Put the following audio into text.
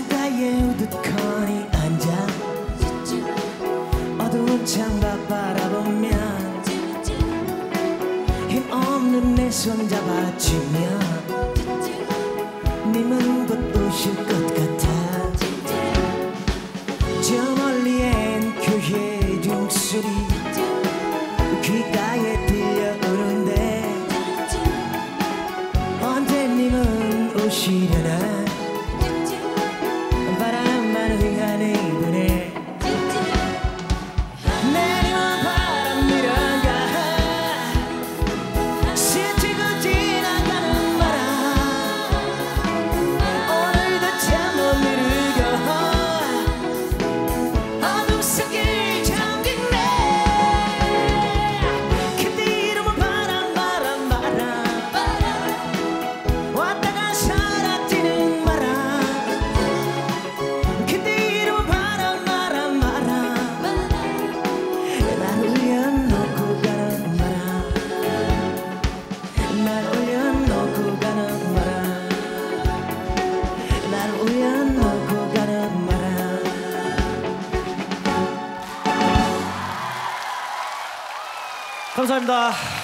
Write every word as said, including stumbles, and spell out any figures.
창가에 우두커니 앉아 어두운 창밖 바라보면 힘없는 내 손 잡아주며 님은 곧 오실 것 같아. 저 멀리엔 교회 종소리 귓가에 들려오는데 언제 님은 오시려나. 바람만 흥하네 이번에 내리는 바람 밀어가 스치고 지나가는 바람 오늘도 잠 못 이루고 어둠 속에 잠기네. 그때 이름은 바람 바람 바람 왔다가 사라지는 바람. 그때 이름은 바람 바람 바람 날 올려놓고 가는 바람. 날 올려놓고 가는 바람. 날 올려놓고 가는 바람. 감사합니다.